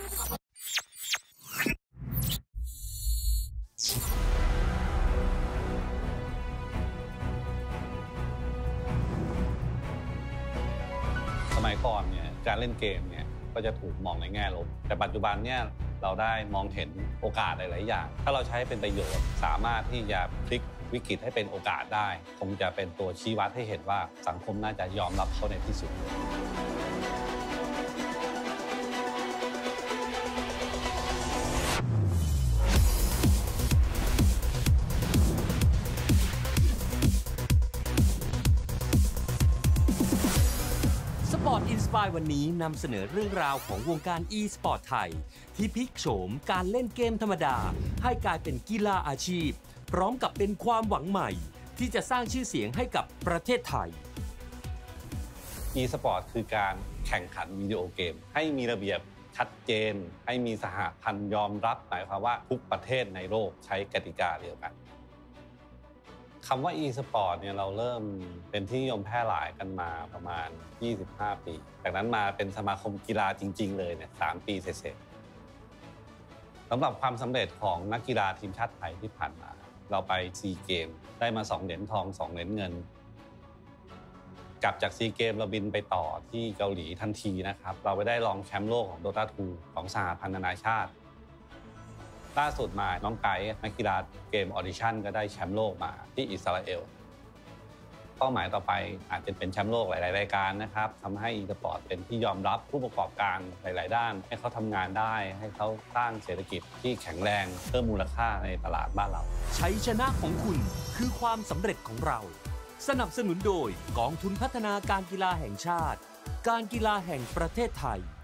สมัยก่อนเนี่ยการเล่นเกมเนี่ยก็จะถูกมองในแง่ลบแต่ปัจจุบันเนี่ยเราได้มองเห็นโอกาสหลายๆอย่างถ้าเราใช้เป็นประโยชน์สามารถที่จะพลิกวิกฤตให้เป็นโอกาสได้คงจะเป็นตัวชี้วัดให้เห็นว่าสังคมน่าจะยอมรับเขาในที่สุด Sport Inspire วันนี้นำเสนอเรื่องราวของวงการ e-sport ไทยที่พลิกโฉมการเล่นเกมธรรมดาให้กลายเป็นกีฬาอาชีพพร้อมกับเป็นความหวังใหม่ที่จะสร้างชื่อเสียงให้กับประเทศไทย e-sport คือการแข่งขันวิดีโอเกมให้มีระเบียบชัดเจนให้มีสหพันธ์ยอมรับหมายความว่าทุกประเทศในโลกใช้กติกาเดียวกันคำว่า e-sport เนี่ยเราเริ่มเป็นที่นิยมแพร่หลายกันมาประมาณ25 ปีจากนั้นมาเป็นสมาคมกีฬาจริงๆเลยเนี่ย3 ปีเศษๆสำหรับความสำเร็จของนักกีฬาทีมชาติไทยที่ผ่านมาเราไปซีเกมได้มา2 เหรียญทอง2 เหรียญเงินกลับจากซีเกมเราบินไปต่อที่เกาหลีทันทีนะครับเราไปได้รองแชมป์โลกของ Dota 2 ของสหพันธ์นานาชาติล่าสุดมาน้องไก่นักกีฬาเกมออดิชั่นก็ได้แชมป์โลกมาที่อิสราเอลเป้าหมายต่อไปอาจจะเป็นแชมป์โลกหลายๆรายการนะครับทำให้ e-sport เป็นที่ยอมรับผู้ประกอบการหลายๆด้านให้เขาทำงานได้ให้เขาสร้างเศรษฐกิจที่แข็งแรงเพิ่มมูลค่าในตลาดบ้านเราชัยชนะของคุณคือความสำเร็จของเราสนับสนุนโดยกองทุนพัฒนาการกีฬาแห่งชาติการกีฬาแห่งประเทศไทย